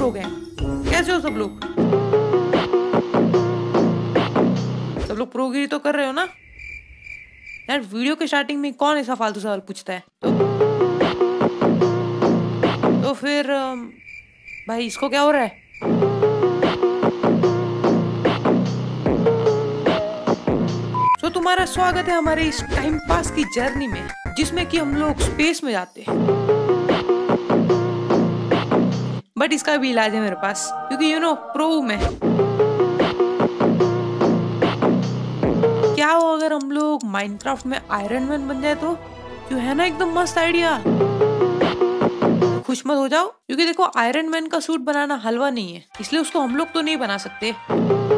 हो गए हैं। कैसे हो सब लोग? सब लोग प्रोगिरी तो कर रहे हो ना यार? वीडियो के स्टार्टिंग में कौन ऐसा फालतू सवाल पूछता है? तो फिर भाई इसको क्या हो रहा है? तो तुम्हारा स्वागत है हमारे इस टाइम पास की जर्नी में, जिसमें कि हम लोग स्पेस में जाते हैं। बट इसका भी इलाज है मेरे पास, क्योंकि प्रो मैं। क्या हो अगर हम लोग माइनक्राफ्ट में आयरन मैन बन जाए तो? क्यों, है ना एकदम मस्त आइडिया। तो खुश मत हो जाओ, क्योंकि देखो आयरन मैन का सूट बनाना हलवा नहीं है, इसलिए उसको हम लोग तो नहीं बना सकते।